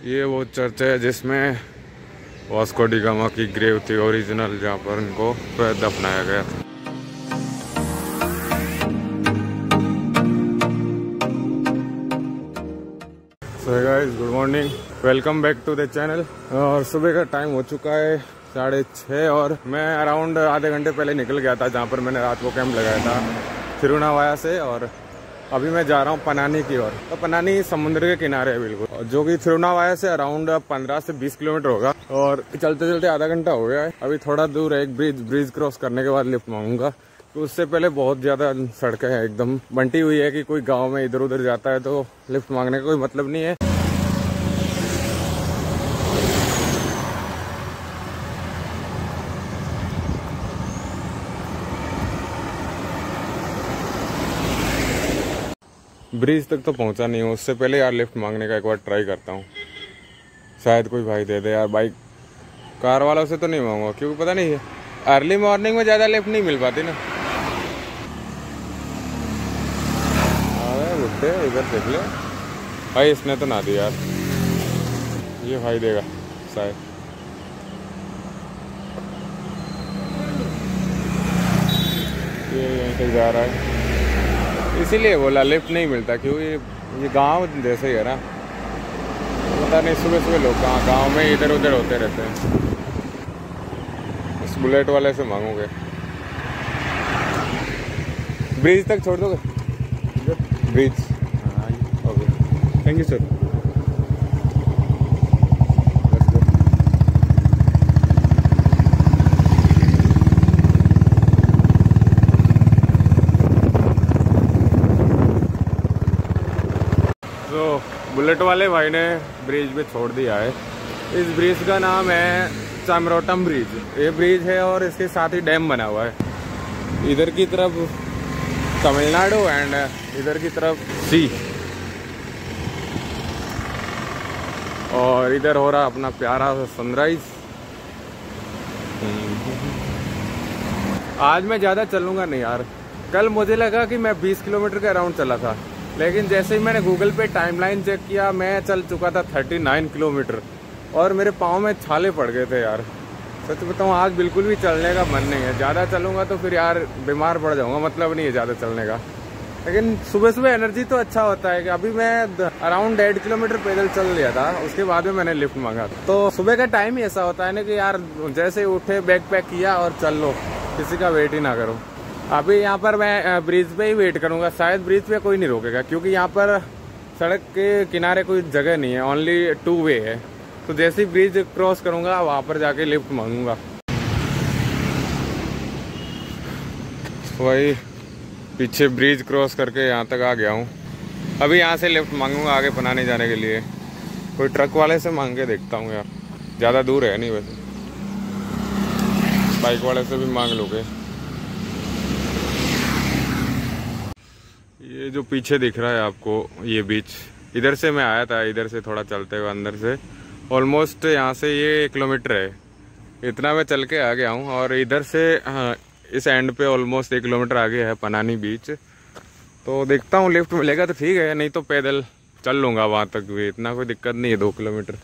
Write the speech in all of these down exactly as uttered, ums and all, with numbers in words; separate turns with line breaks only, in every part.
ये वो चर्च है जिसमें वास्को डी गामा की ग्रेव थी ओरिजिनल, जहाँ पर इनको दफनाया गया था। So guys, good morning, welcome back to the channel. और सुबह का टाइम हो चुका है साढ़े छः और मैं अराउंड आधे घंटे पहले निकल गया था जहाँ पर मैंने रात को कैंप लगाया था थिरुनावाया से। और अभी मैं जा रहा हूँ पनानी की ओर। तो पनानी समुद्र के किनारे है बिल्कुल, जो कि थिरुनावाया से अराउंड पंद्रह से बीस किलोमीटर होगा। और चलते चलते आधा घंटा हो गया है। अभी थोड़ा दूर है, एक ब्रिज ब्रिज क्रॉस करने के बाद लिफ्ट मांगूंगा। तो उससे पहले बहुत ज़्यादा सड़कें हैं, एकदम बंटी हुई है कि कोई गाँव में इधर उधर जाता है तो लिफ्ट मांगने का कोई मतलब नहीं है। ब्रिज तक तो पहुंचा नहीं हूँ, उससे पहले यार लिफ्ट मांगने का एक बार ट्राई करता हूँ, शायद कोई भाई दे दे यार। बाइक कार वालों से तो नहीं मांगूंगा क्योंकि पता नहीं है अर्ली मॉर्निंग में ज़्यादा लिफ्ट नहीं मिल पाती ना। अरे बुड्ढे इधर देख ले भाई, इसने तो ना दिया यार, ये भाई देगा शायद। ये यहीं तक जा रहा है, इसीलिए बोला लिफ्ट नहीं मिलता क्योंकि ये गांव जैसे ही है ना। पता नहीं सुबह सुबह लोग कहाँ गांव में इधर उधर होते रहते हैं। इस बुलेट वाले से मांगोगे, ब्रिज तक छोड़ दोगे? ब्रिज, हाँ ओके, थैंक यू सर। तो बुलेट वाले भाई ने ब्रिज पे छोड़ दिया है। इस ब्रिज का नाम है चामरोटम ब्रिज। ये ब्रिज है और इसके साथ ही डैम बना हुआ है। इधर की तरफ तमिलनाडु एंड इधर की तरफ सी, और इधर हो रहा अपना प्यारा सनराइज। आज मैं ज़्यादा चलूँगा नहीं यार। कल मुझे लगा कि मैं बीस किलोमीटर के अराउंड चला था, लेकिन जैसे ही मैंने गूगल पे टाइमलाइन चेक किया मैं चल चुका था उनतालीस किलोमीटर और मेरे पाँव में छाले पड़ गए थे यार। सच बताऊँ आज बिल्कुल भी चलने का मन नहीं है। ज़्यादा चलूँगा तो फिर यार बीमार पड़ जाऊँगा, मतलब नहीं है ज़्यादा चलने का। लेकिन सुबह सुबह एनर्जी तो अच्छा होता है कि अभी मैं अराउंड डेढ़ किलोमीटर पैदल चल लिया था, उसके बाद में मैंने लिफ्ट मांगा। तो सुबह का टाइम ही ऐसा होता है ना कि यार जैसे उठे बैग पैक किया और चल लो, किसी का वेट ही ना करो। अभी यहाँ पर मैं ब्रिज पे ही वेट करूँगा, शायद ब्रिज पे कोई नहीं रोकेगा क्योंकि यहाँ पर सड़क के किनारे कोई जगह नहीं है, ओनली टू वे है। तो जैसे ही ब्रिज क्रॉस करूँगा वहाँ पर जाके लिफ्ट मांगूंगा। वही पीछे ब्रिज क्रॉस करके यहाँ तक आ गया हूँ। अभी यहाँ से लिफ्ट मांगूंगा आगे पनानी जाने के लिए। कोई ट्रक वाले से मांग के देखता हूँ यार, ज़्यादा दूर है नहीं वैसे, बाइक वाले से भी मांग लोगे। ये जो पीछे दिख रहा है आपको ये बीच, इधर से मैं आया था, इधर से थोड़ा चलते हुए अंदर से ऑलमोस्ट यहाँ से ये एक किलोमीटर है, इतना मैं चल के आ गया हूँ। और इधर से हाँ, इस एंड पे ऑलमोस्ट एक किलोमीटर आगे है पनानी बीच। तो देखता हूँ लिफ्ट मिलेगा तो ठीक है, नहीं तो पैदल चल लूँगा वहाँ तक भी, इतना कोई दिक्कत नहीं है, दो किलोमीटर।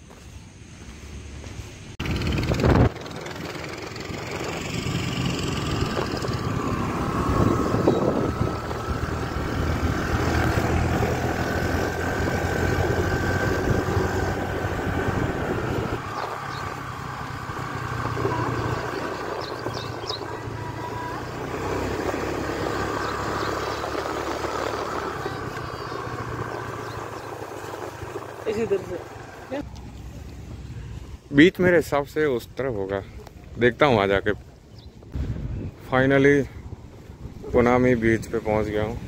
इधर से
बीच मेरे हिसाब से उस तरफ होगा, देखता हूँ वहाँ जाके। फाइनली पुनामी बीच पे पहुँच गया हूँ।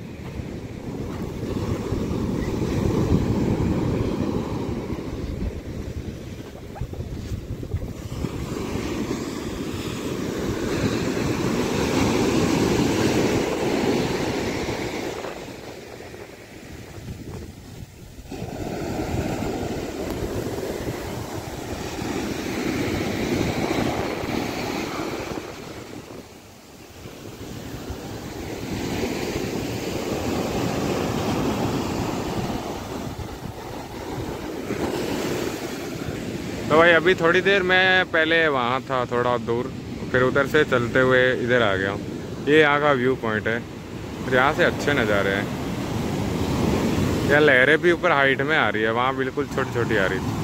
तो भाई अभी थोड़ी देर मैं पहले वहाँ था थोड़ा दूर, फिर उधर से चलते हुए इधर आ गया हूँ। ये यहाँ का व्यू पॉइंट है, फिर यहाँ से अच्छे नज़ारे हैं। यह लहरें भी ऊपर हाइट में आ रही है, वहाँ बिल्कुल छोटी छोटी आ रही थी।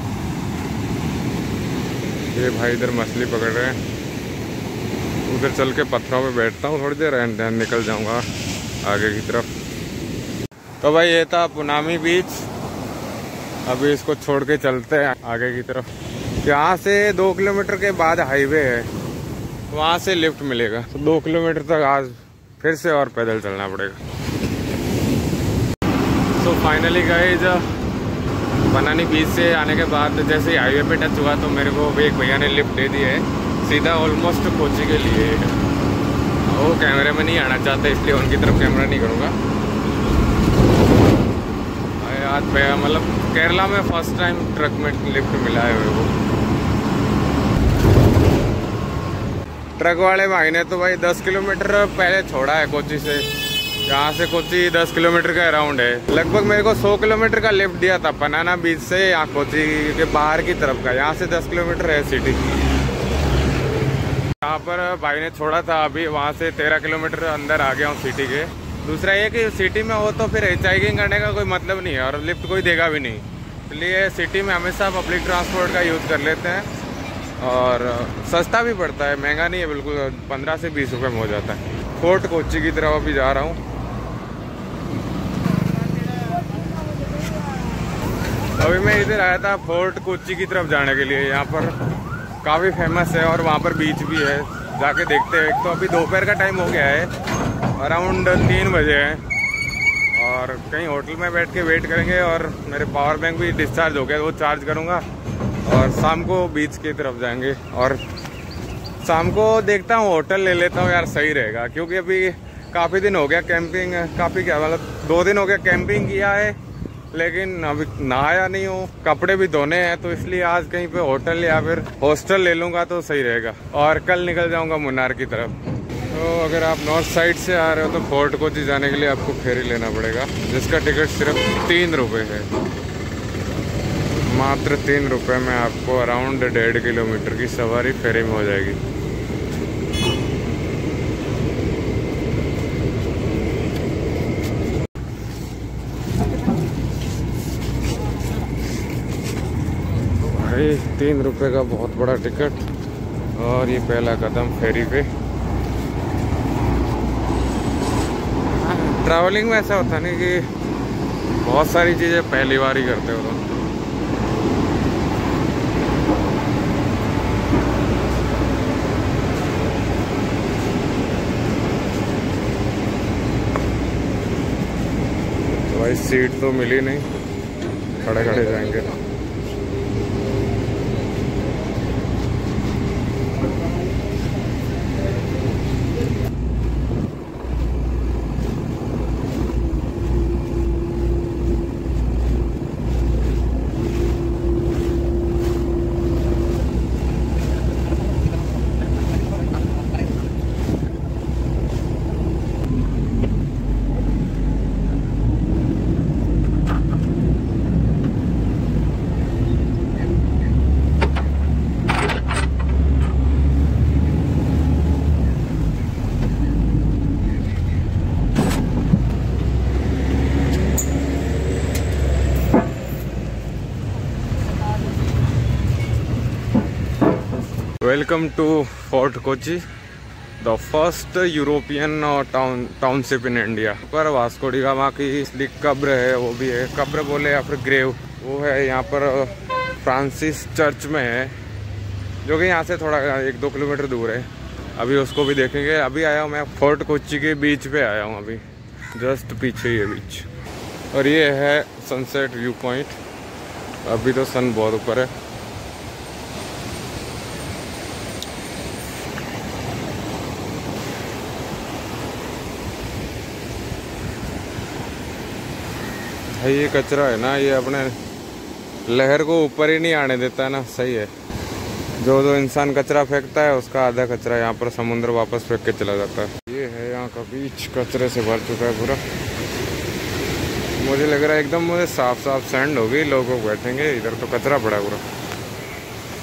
ये भाई इधर मछली पकड़ रहे हैं। उधर चल के पत्थरों पे बैठता हूँ थोड़ी देर एंड देन निकल जाऊँगा आगे की तरफ। तो भाई ये था पुनामी बीच। अभी इसको छोड़ के चलते हैं आगे की तरफ। यहाँ से दो किलोमीटर के बाद हाईवे है, वहाँ से लिफ्ट मिलेगा। तो दो किलोमीटर तक आज फिर से और पैदल चलना पड़ेगा। तो फाइनली गाइस बनानी बीच से आने के बाद जैसे ही हाईवे पे टच हुआ तो मेरे को एक भैया ने लिफ्ट दे दी है सीधा ऑलमोस्ट कोची के लिए। वो कैमरे में नहीं आना चाहते इसलिए उनकी तरफ कैमरा नहीं करूँगा। आज भैया मतलब केरला में फर्स्ट टाइम ट्रक में लिफ्ट मिला है मेरे को। ट्रक वाले भाई ने तो भाई दस किलोमीटर पहले छोड़ा है कोची से। यहाँ से कोची दस किलोमीटर का अराउंड है। लगभग मेरे को सौ किलोमीटर का लिफ्ट दिया था बनाना बीच से यहाँ कोची के बाहर की तरफ का। यहाँ से दस किलोमीटर है सिटी। यहाँ पर भाई ने छोड़ा था, अभी वहाँ से तेरह किलोमीटर अंदर आ गया हूँ सिटी के। दूसरा ये कि सिटी में हो तो फिर हिचहाइकिंग करने का कोई मतलब नहीं है और लिफ्ट कोई देगा भी नहीं, इसलिए सिटी में हमेशा पब्लिक ट्रांसपोर्ट का यूज़ कर लेते हैं। और सस्ता भी पड़ता है, महंगा नहीं है बिल्कुल, पंद्रह से बीस रुपये में हो जाता है। फोर्ट कोची की तरफ अभी जा रहा हूँ। अभी मैं इधर आया था फोर्ट कोची की तरफ जाने के लिए। यहाँ पर काफ़ी फेमस है और वहाँ पर बीच भी है, जाके देखते हैं। एक तो अभी दोपहर का टाइम हो गया है, अराउंड तीन बजे है और कहीं होटल में बैठ के वेट करेंगे। और मेरे पावर बैंक भी डिस्चार्ज हो गया, वो चार्ज करूँगा और शाम को बीच की तरफ जाएंगे। और शाम को देखता हूँ होटल ले लेता हूँ यार, सही रहेगा। क्योंकि अभी काफ़ी दिन हो गया कैंपिंग, काफ़ी क्या मतलब दो दिन हो गया कैंपिंग किया है, लेकिन अभी नहाया नहीं हूँ, कपड़े भी धोने हैं। तो इसलिए आज कहीं पे होटल या फिर हॉस्टल ले लूँगा तो सही रहेगा। और कल निकल जाऊँगा मुन्नार की तरफ। तो अगर आप नॉर्थ साइड से आ रहे हो तो फोर्ट कोची जाने के लिए आपको फेरी लेना पड़ेगा, जिसका टिकट सिर्फ तीन रुपये है। मात्र तीन रुपये में आपको अराउंड डेढ़ किलोमीटर की सवारी फेरी में हो जाएगी। भाई तीन रुपये का बहुत बड़ा टिकट और ये पहला कदम फेरी पे। ट्रैवलिंग में ऐसा होता नहीं कि बहुत सारी चीज़ें पहली बार ही करते हो। तो भाई सीट तो मिली नहीं, खड़े खड़े जाएंगे। Welcome to Fort Kochi, the first European town township in India. पर वास्को डी गामा की कब्र है, वो भी है, कब्र बोले या फिर ग्रेव, वो है यहाँ पर फ्रांसिस चर्च में है, जो कि यहाँ से थोड़ा एक दो किलोमीटर दूर है। अभी उसको भी देखेंगे। अभी आया हूँ मैं फोर्ट कोची के बीच पे आया हूँ, अभी जस्ट पीछे ये बीच। और ये है सनसेट व्यू पॉइंट। अभी तो सन बहुत ऊपर है। ये कचरा है ना, ये अपने लहर को ऊपर ही नहीं आने देता है ना, सही है। जो जो इंसान कचरा फेंकता है उसका आधा कचरा यहाँ पर समुद्र वापस फेंक के चला जाता है। ये है यहाँ का बीच, कचरे से भर चुका है पूरा। मुझे लग रहा है एकदम मुझे साफ साफ सैंड होगी, लोग बैठेंगे इधर, तो कचरा पड़ा पूरा।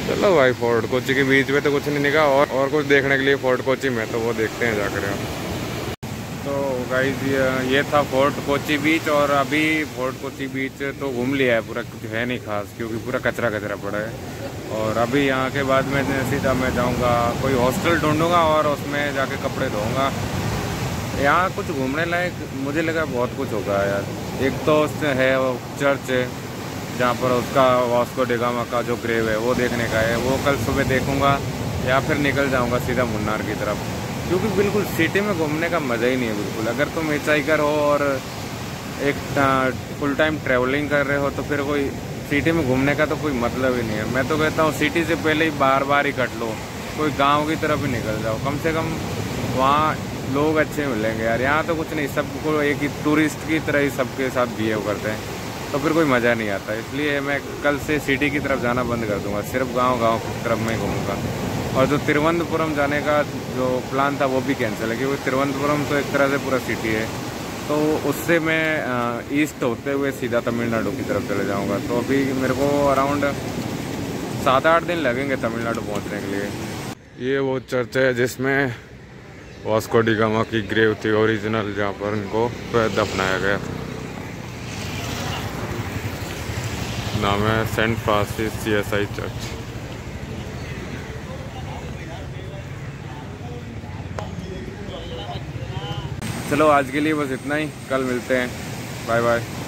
चलो भाई, फोर्ट कोची के बीच में तो कुछ नहीं निकला, और और कुछ देखने के लिए फोर्ट कोची में, तो वो देखते हैं जाकर हम। तो गाइस ये था फोर्ट कोची बीच, और अभी फोर्ट कोची बीच तो घूम लिया है पूरा, कुछ है नहीं खास क्योंकि पूरा कचरा कचरा पड़ा है। और अभी यहाँ के बाद में सीधा मैं जाऊँगा कोई हॉस्टल ढूंढूंगा और उसमें जाके कपड़े धोऊंगा। यहाँ कुछ घूमने लायक मुझे लगा बहुत कुछ होगा यार। एक तो है वो चर्च है जहाँ पर उसका वास्को डी गामा का जो ग्रेव है वो देखने का है, वो कल सुबह देखूंगा, या फिर निकल जाऊंगा सीधा मुन्नार की तरफ, क्योंकि बिल्कुल सिटी में घूमने का मज़ा ही नहीं है बिल्कुल। अगर तुम हिचहाइकर हो और एक फुल टाइम ट्रैवलिंग कर रहे हो तो फिर कोई सिटी में घूमने का तो कोई मतलब ही नहीं है। मैं तो कहता हूँ सिटी से पहले ही बार बार ही कट लो, कोई गाँव की तरफ ही निकल जाओ, कम से कम वहाँ लोग अच्छे मिलेंगे यार। यहाँ तो कुछ नहीं, सबको एक ही टूरिस्ट की तरह ही सबके साथ बिहेव करते हैं, तो फिर कोई मज़ा नहीं आता। इसलिए मैं कल से सिटी की तरफ जाना बंद कर दूंगा, सिर्फ गांव गांव की तरफ में घूमूंगा। और जो तिरुवनंतपुरम जाने का जो प्लान था वो भी कैंसिल है, क्योंकि तिरुवनंतपुरम तो एक तरह से पूरा सिटी है, तो उससे मैं ईस्ट होते हुए सीधा तमिलनाडु की तरफ चले जाऊँगा। तो अभी मेरे को अराउंड सात आठ दिन लगेंगे तमिलनाडु पहुँचने के लिए। ये वो चर्च है जिसमें वास्को डी गामा की ग्रेव थी ओरिजिनल, जहाँ पर इनको दफनाया गया था। नाम है Saint Francis C S I church. चलो आज के लिए बस इतना ही, कल मिलते हैं, बाय बाय।